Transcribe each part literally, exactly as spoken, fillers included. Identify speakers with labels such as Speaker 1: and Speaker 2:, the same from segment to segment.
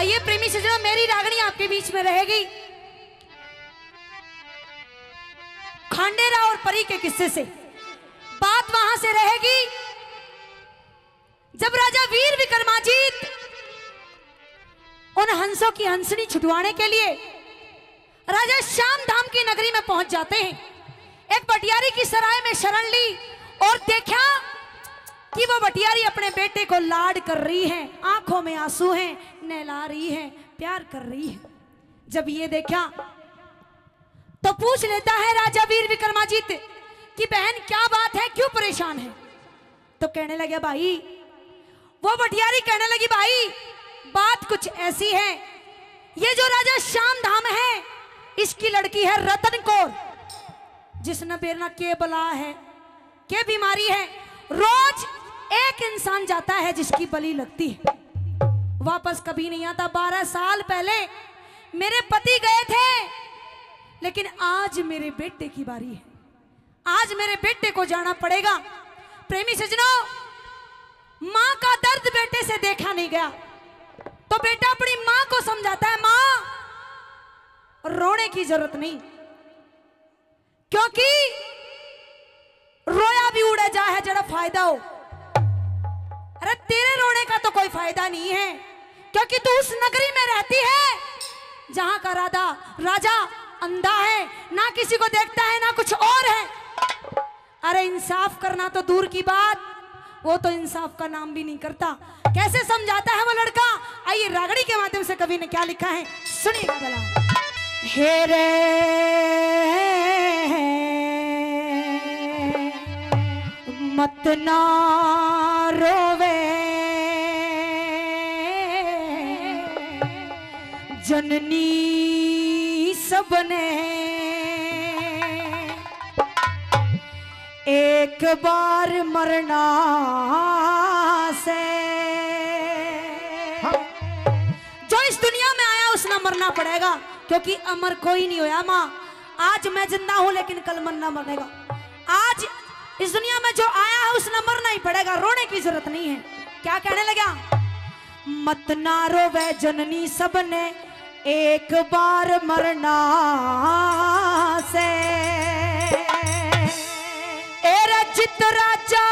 Speaker 1: आइए प्रेमी सज्जनों, मेरी रागनी आपके बीच में रहेगी खांडेरा और परी के किस्से से। बात वहां से रहेगी जब राजा वीर विक्रमाजीत उन हंसों की हंसनी छुटवाने के लिए राजा श्याम धाम की नगरी में पहुंच जाते हैं। एक बटियारी की सराय में शरण ली और देखा कि वो बटियारी अपने बेटे को लाड कर रही है, आंखों में आंसू हैं, नहला रही है, प्यार कर रही है। जब ये देखा तो पूछ लेता है राजा वीर विक्रमाजीत कि बहन क्या बात है, क्यों परेशान है? तो कहने लगे भाई, वो बटियारी कहने लगी भाई बात कुछ ऐसी है, ये जो राजा श्याम धाम है इसकी लड़की है रतन कौर, जिसने बेरना के बला है, के बीमारी है। रोज एक इंसान जाता है जिसकी बलि लगती है, वापस कभी नहीं आता। बारह साल पहले मेरे पति गए थे, लेकिन आज मेरे बेटे की बारी है, आज मेरे बेटे को जाना पड़ेगा। प्रेमी सज्जनों, मां का दर्द बेटे से देखा नहीं गया, तो बेटा अपनी मां को समझाता है, मां रोने की जरूरत नहीं, क्योंकि रोया भी उड़े जा है जरा फायदा हो। अरे तेरे रोने का तो कोई फायदा नहीं है, क्योंकि तू उस नगरी में रहती है जहां का राजा राजा अंधा है, ना किसी को देखता है ना कुछ और है। अरे इंसाफ करना तो दूर की बात, वो तो इंसाफ का नाम भी नहीं करता। कैसे समझाता है वो लड़का, आइए रागड़ी के माध्यम से कवि ने क्या लिखा है सुनिएगा भला। हे रे मत ना रोवे जननी सबने एक बार मरना से, जो इस दुनिया में आया उसने मरना पड़ेगा, क्योंकि अमर कोई नहीं होया माँ। आज मैं जिंदा हूं लेकिन कल मरना मरेगा। आज इस दुनिया में जो आया है उसने मरना ही पड़ेगा, रोने की जरूरत नहीं है। क्या कहने लगा, मत ना रोवे जननी सबने एक बार मरना से, एरा चित राजा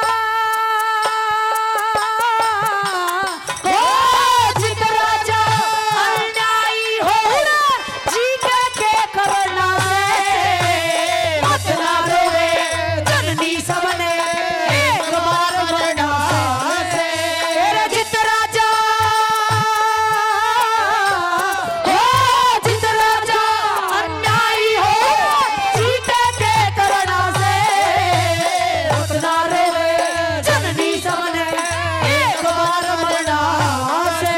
Speaker 1: ओ चित राजा अन्यायी हो जी के के करना से, मत ना रोवे जननी सबने एक बार मरना से, एरा चित राजा ओ चित राजा अन्यायी हो जी के के करना से, जननी सबने एक बार मरना से।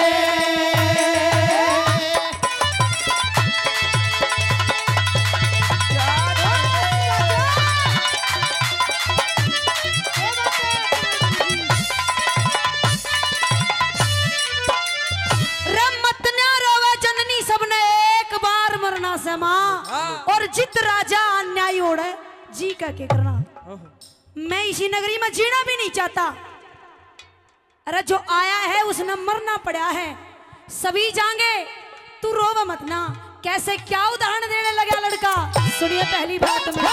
Speaker 1: रमत न रोवे जननी सबने एक बार मरना से माँ, और जित राजा अन्यायी ओढ़े जी का के करना। मैं इसी नगरी में जीना भी नहीं चाहता। अरे जो आया है उसने मरना पड़ा है, सभी जाएंगे, तू रोव मत ना। कैसे क्या उदाहरण देने लगा लड़का, सुनिए पहली बात में।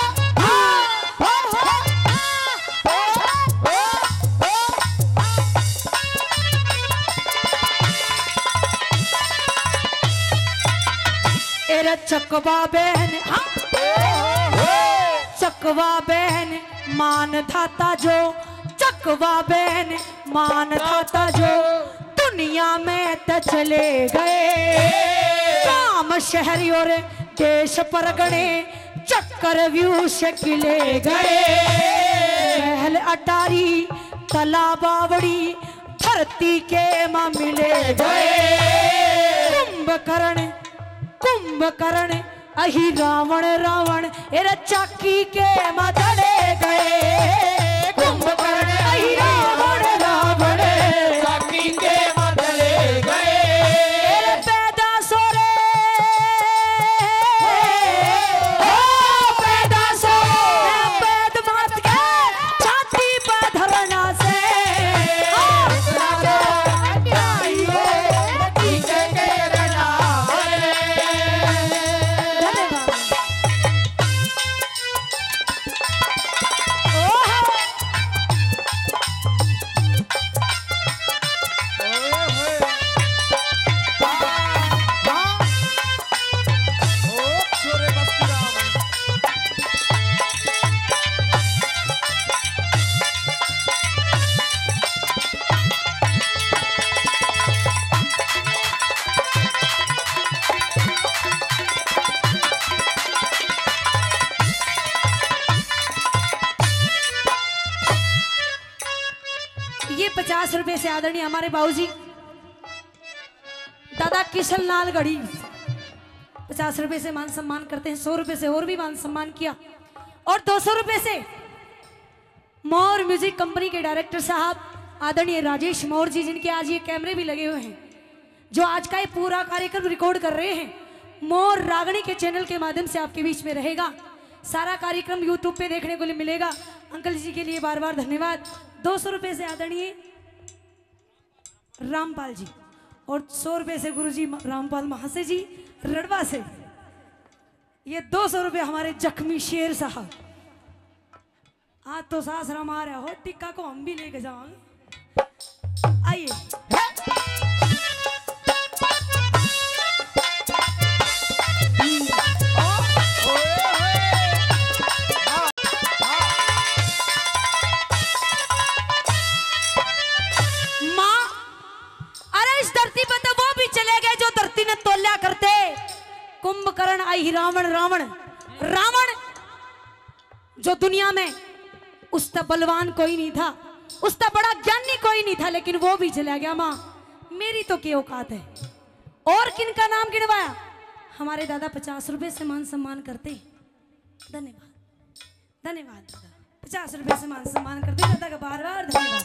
Speaker 1: एरे चकवा बहन, हाँ चकवा बहन मान धाता जो, चकवा बहन मान धाता जो, दुनिया में त चले गए काम शहरी और देश परगणे, चक्कर व्यू से किले गए, महल अटारी तालाब बावड़ी धरती के मां मिले गए, कुंभकर्ण कुंभकर्ण अही रावण रावण एरे चाकी के मधड़े गए, कुंभकर्ण अही रावण रावण चाकी के मधड़े गए, एरे पैदा सोरे ओ पैदा सोरे पैद मत के छाती पर धरना से, ओ राजा अन्यायी हो ठीक के पचास रुपए से आदरणीय हमारे बाबूजी दादा किशन लाल गढ़ी पचास रुपए से मान सम्मान करते हैं। सौ रुपए से और भी मान सम्मान किया और दो सौ रुपए से मोर म्यूजिक कंपनी के डायरेक्टर साहब आदरणीय राजेश मोर जी, जिनके आज ये कैमरे भी लगे हुए हैं, जो आज का ये पूरा कार्यक्रम रिकॉर्ड कर रहे हैं। मोर रागणी के चैनल के माध्यम से आपके बीच में रहेगा। सारा कार्यक्रम यूट्यूब पे देखने को मिलेगा। अंकल जी के लिए बार बार धन्यवाद। दो सौ रुपए से आदरणीय रामपाल जी और सौ रुपए से गुरुजी रामपाल महाशय जी रड़वा से। ये दो सौ रुपये हमारे जख्मी शेर साहब। आज तो सास रमा रहा हो, टिक्का को हम भी लेके जाओगे। आइए माँ, अरे इस धरती पर तो वो भी चले गए जो धरती ने तोल्या करते। कुंभकर्ण आई रावण रावण रावण जो दुनिया में उसका बलवान कोई नहीं था, उसका बड़ा ज्ञानी कोई नहीं था, लेकिन वो भी चला गया। माँ मेरी तो क्या औकात है। और किनका नाम गिनवाया? हमारे दादा पचास रुपए से मान सम्मान करते। धन्यवाद धन्यवाद दादा, पचास रुपए से मान सम्मान करते दादा का बार बार धन्यवाद।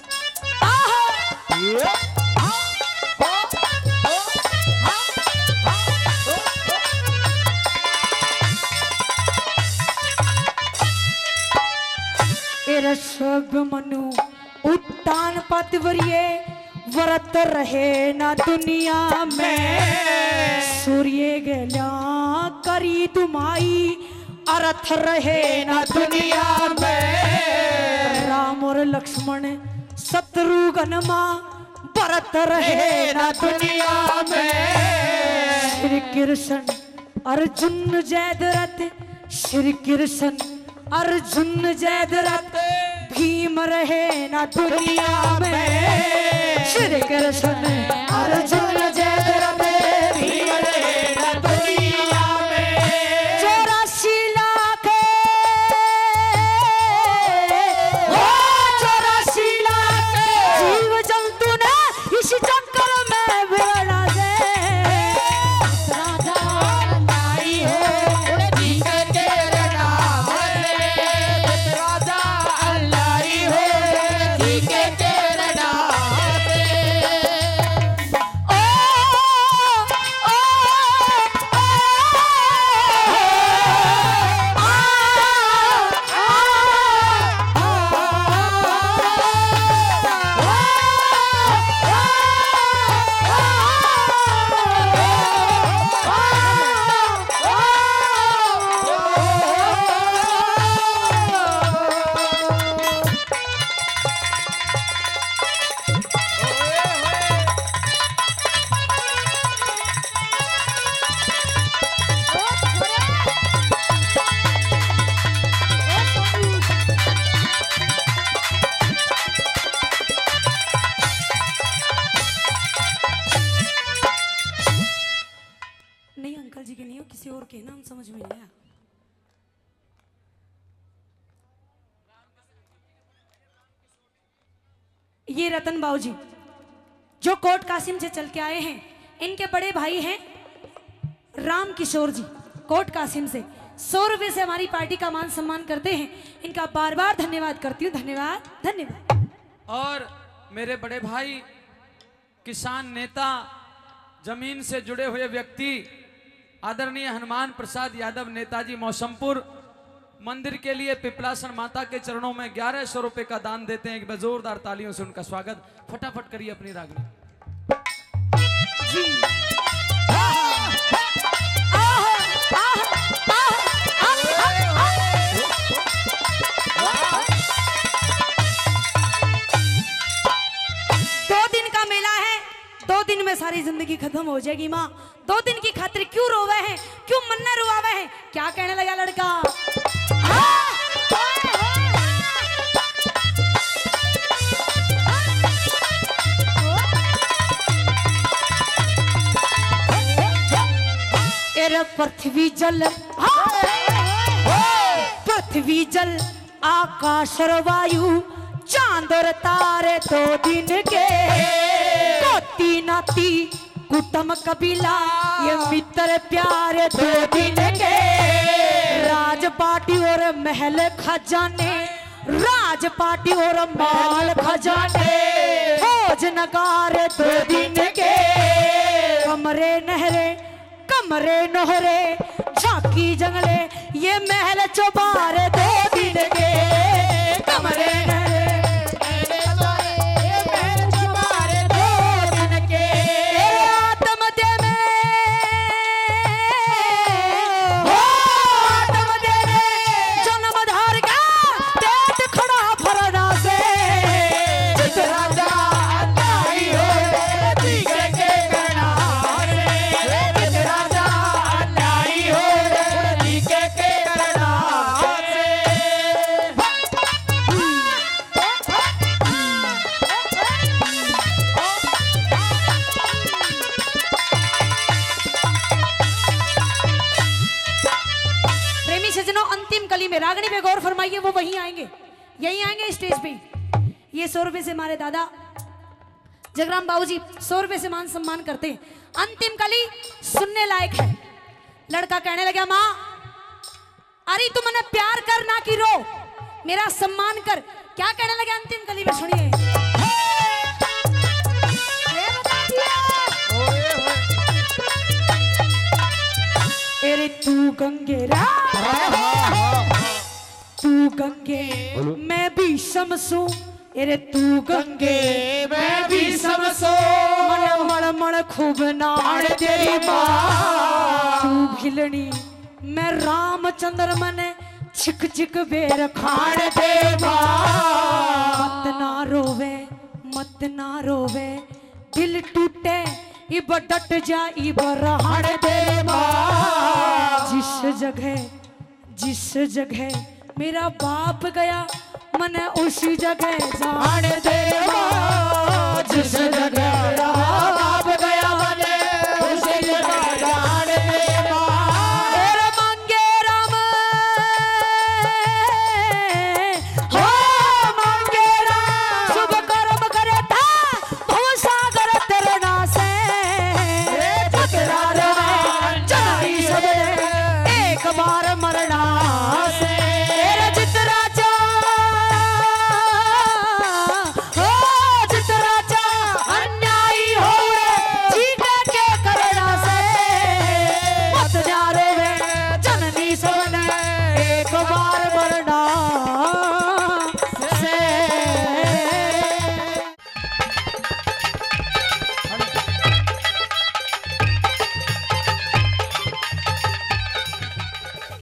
Speaker 1: सब मनु उत्तान पतवरिये व्रत रहे ना दुनिया में। सूर्य गल्या करी तुम्हारी अर्थ रहे ना दुनिया में। राम और लक्ष्मण शत्रुघ्न मां व्रत रहे ना दुनिया में। श्री कृष्ण अर्जुन जयद्रथ, श्री कृष्ण अर्जुन जयद्रथ भीम रहे ना दुनिया में। श्री कृष्ण अर्जुन जयद्रथ भीम रहे ना दुनिया में। चौरासी लाख चौरासी लाख जीव जंतु ने इस चक्कर में बेड़ा दे। राजा नाई हो ठीक तेरे नाम से, राजा अल्लाही हो ठीक तेरे नाम से। ओ ओ नहीं अंकल जी के नहीं हो, किसी और के नाम समझ में नहीं आया। ये रतन बाबूजी जो कोट कासिम से चल के आए हैं, इनके बड़े भाई हैं राम किशोर जी कोट कासिम से। सौ रुपए से हमारी पार्टी का मान सम्मान करते हैं। इनका बार बार धन्यवाद करती हूँ। धन्यवाद धन्यवाद।
Speaker 2: और मेरे बड़े भाई किसान नेता, जमीन से जुड़े हुए व्यक्ति आदरणीय हनुमान प्रसाद यादव नेताजी मौसमपुर मंदिर के लिए पिपलासन माता के चरणों में ग्यारह सौ रुपए का दान देते हैं। एक जोरदार तालियों से उनका स्वागत। फटाफट करिए अपनी रागनी जी। दो दिन का मेला है, दो दिन में सारी जिंदगी खत्म हो जाएगी। माँ दो दिन की खातिर क्यों रोवे हैं, क्यों मन्ना रुआवे हैं? क्या कहने लगा लड़का? एरे पृथ्वी जल पृथ्वी जल आकाश और वायु
Speaker 1: चांद और तारे दो दिन के, कोती नाती कुटुंब कबीला ये मित्र प्यारे दो दिन के, राजपाटी और महल खजाने, राजपाटी और महल खजाने, फौज नगारे दो दिन के, कमरे नहरे कमरे नहरे झांकी जंगले ये महल चौबारे दो दिन के, कमरे नहरे महल चौबारे दो दिन के, आत्मदे में हो आत्मदे में जन्मधार का पेट खड़ा फरना से, जिस राजा नहीं हो दीगे के करना से, जिस राजा नहीं हो दीगे के करना से। प्रेमी सजनों, अंतिम कली में रागनी पे गौर फरमाइए, वो वहीं आएंगे, यहीं आएंगे स्टेज पे। ये सौ रुपए से हमारे दादा जगराम बाबूजी सौ रुपए से मान सम्मान करते हैं। अंतिम कली सुनने लायक है। लड़का कहने लगा, माँ अरे तू मने प्यार कर ना कि रो, मेरा सम्मान कर। क्या कहने लगे अंतिम कली में, सुनिए। ये बता दिया। अरे तू गंगेरा तू गंगे मैं भी समसू, अरे तू गंगे मैं भी समसो, मन मण मण खूब नाड़ तेरी माँ, तू भिलनी मैं रामचंद्र मने छिक छिक बेर खाड़ दे माँ, मत ना रोवे मत ना रोवे दिल टूटे इब डट जा इब रहण दे माँ, जिस जगह जिस जगह मेरा बाप गया मन उसी जगह जान दे माँ, जिस जगह मेरा बाप गया